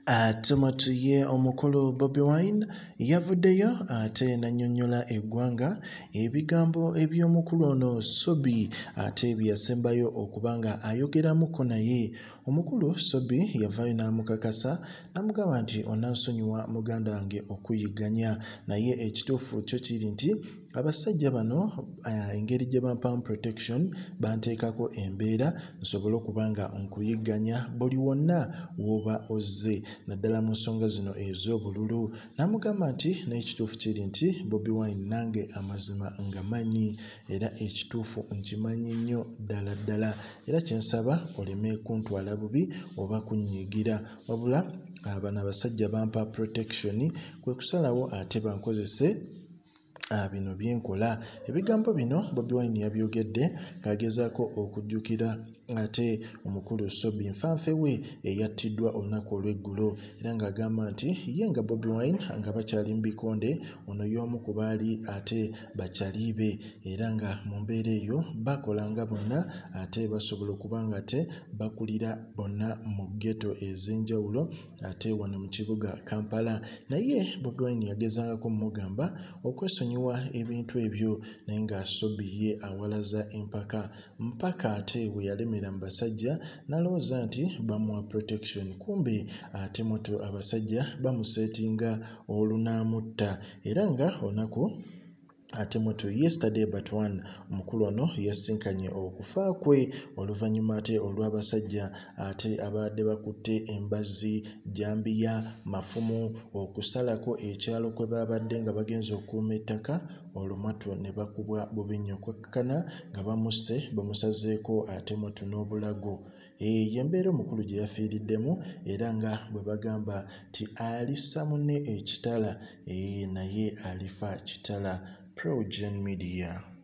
Tumatuye omukulu Bobi Wine yavuddeyo ate n'annyonnyola eggwanga ebigambo eby'omukulu ono Sobbi ate bye yasembayo okuba nga ayogeramuko naye. Omukulu Sobbi yavaayo n'amukakasa n'amugamba nti onnansonyiwa muganda wange okuyigganya, naye ekituufu kyo kiri nti abasajja bano engeri gye bampamu protection banteekako embeera nsobole okuba nga nkuyigganya buli wonna w'oba ozze, naddala mu nsonga zino ez'obululu. N'amugamba nti n'ekituufu kiri nti Bobi Wine nange amazima ngamanyi era ekituufu nkimanyi nnyo ddala ddala, era kyensaba oleme kuntwala bubi oba kunnyiigira, wabula bano abasajja bampa protection kwe kusalawo ate bankozese bino byenkola. Ebigambo bino Bobi Wine yabyogedde ng'agezaako okujjukira ate omukulu Sobbi nfanfe we eyattiddwa olunaku olw'eggulo, era ng'agamba nti ye nga Bobi Wine nga bakyali mu bikonde, ono y'omu ku baali ate bakyali be, era nga mu mbeera eyo bakolanga bonna ate basobola okuba nga ate bakulira bonna mu ghetto ez'enjawulo ate wano mu kibuga Kampala. Naye Bobi Wine yagezaako mugamba okwesonyiwa ebintu ebyo, naye nga Sobbi ye awalaza empaka mpaka ate we yalemera mu basajja n'alowooza nti bamuwa protection, kumbe ate moto abasajja bamuseetinga olunaamutta, era nga olunaku ate moto yesterday but one omukulu ono yasinkanye okufa kwe oluvannyuma ate olw'abasajja ate abadde bakutte embazzi, jambiya, mafumu okusalako ekyalo kwe babadde nga bagenza okukuuma ettaka, olumatu ne bakubwa bubi nnyo okwekkana nga bamusse bamusazeeko ate moto n'obulago. Y'embeera omukulu gye yafiiriddemu, era nga bwe bagamba nti alissa munne ekitala naye alifa kitala. Pro Gen Media.